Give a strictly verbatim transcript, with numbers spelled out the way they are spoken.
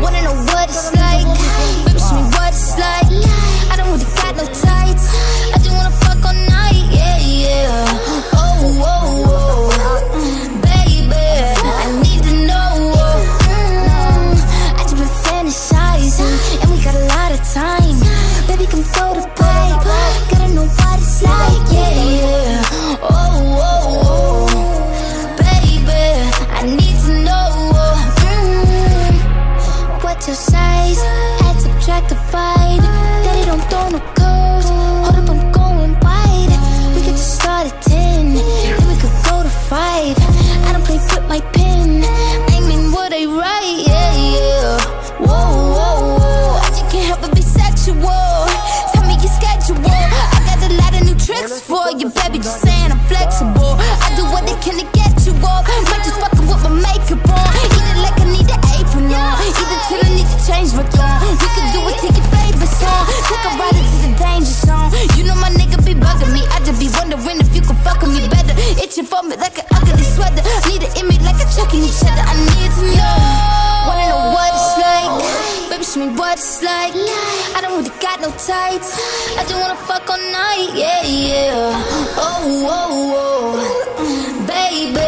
Wanna know what it's like? Baby, show me what it's like. I don't really got no tights. I just wanna fuck all night, yeah, yeah. Oh, oh, oh, baby, I need to know. Mm, I just been fantasizing, and we got a lot of time. Baby, come throw the pipe. Gotta know what it's like, yeah, yeah. Oh, oh, oh, baby, I need to know. Mm, what's your size? Add, subtract, divide. Daddy don't throw no curves. Hold up, I'm going wide. We could just start at ten, then we could go to five. I don't play with my pen. I mean what I write, yeah, yeah. Whoa, whoa, whoa, I just can't help but be sexual. Tell me your schedule. I got a lot of new tricks for you, baby. Just saying I'm flexible. I do what they can to get you up. Might just fucking with my makeup on. Eat it like I need an apron on. Eat it till I need to change my tone. We could do it, take your favorite song. Take a ride into the danger zone. You know my nigga be bugging me. I just be wondering if you can fuck with me better. Itching for me like an ugly sweater. Need an image like a chucking each other. I need to know. Wanna know what it's like? Baby, show me what it's like. I don't really got no tights. I just wanna fuck all night, yeah, yeah. Oh, oh, oh, baby.